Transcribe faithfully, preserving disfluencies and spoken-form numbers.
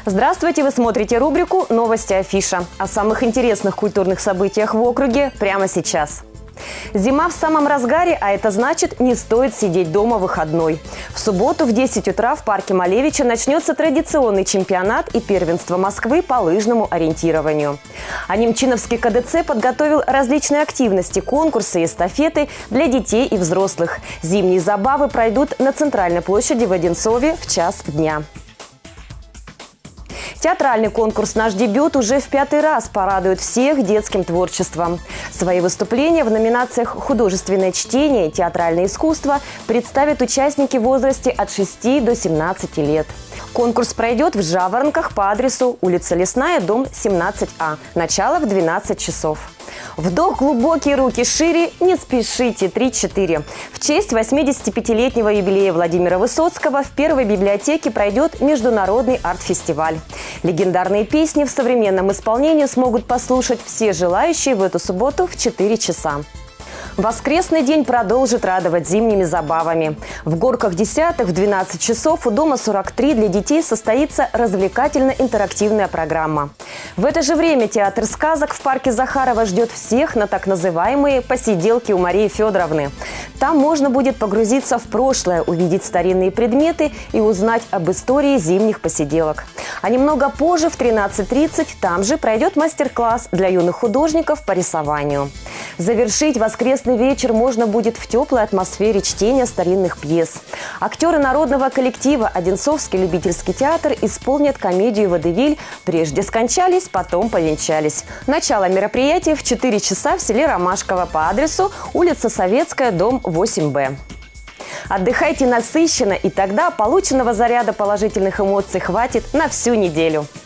Здравствуйте! Вы смотрите рубрику «Новости Афиша». О самых интересных культурных событиях в округе прямо сейчас. Зима в самом разгаре, а это значит, не стоит сидеть дома выходной. В субботу в десять утра в парке Малевича начнется традиционный чемпионат и первенство Москвы по лыжному ориентированию. А Немчиновский ка дэ цэ подготовил различные активности, конкурсы и эстафеты для детей и взрослых. Зимние забавы пройдут на центральной площади в Одинцове в час дня. Театральный конкурс «Наш дебют» уже в пятый раз порадует всех детским творчеством. Свои выступления в номинациях «Художественное чтение» и «Театральное искусство» представят участники в возрасте от шести до семнадцати лет. Конкурс пройдет в Жаворонках по адресу улица Лесная, дом семнадцать а. Начало в двенадцать часов. Вдох глубокий, руки шире, не спешите, три-четыре. В честь восьмидесятипятилетнего юбилея Владимира Высоцкого в Первой библиотеке пройдет международный арт-фестиваль. Легендарные песни в современном исполнении смогут послушать все желающие в эту субботу в четыре часа. Воскресный день продолжит радовать зимними забавами. В Горках десятых в двенадцать часов у дома сорок три для детей состоится развлекательно-интерактивная программа. В это же время театр сказок в парке Захарова ждет всех на так называемые посиделки у Марии Федоровны. Там можно будет погрузиться в прошлое, увидеть старинные предметы и узнать об истории зимних посиделок. А немного позже, в тринадцать тридцать, там же пройдет мастер-класс для юных художников по рисованию. Завершить воскресный вечер можно будет в теплой атмосфере чтения старинных пьес. Актеры народного коллектива «Одинцовский любительский театр» исполнят комедию «Водевиль» «Прежде скончались, потом повенчались». Начало мероприятия в четыре часа в селе Ромашково по адресу улица Советская, дом восемь бэ. Отдыхайте насыщенно, и тогда полученного заряда положительных эмоций хватит на всю неделю.